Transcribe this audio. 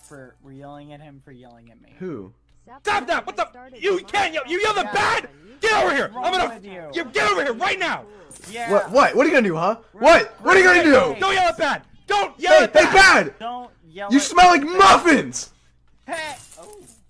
we're yelling at him for yelling at me. Who? Stop that! What the? You can't yell! You yelled at bad! Get over here! I'm gonna. You get over here right now! Yeah. What? What are you gonna do, huh? What are you gonna do? Don't yell at bad! Don't yell at Hey, bad! bad! Don't yell. You smell like muffins! Hey. Oh.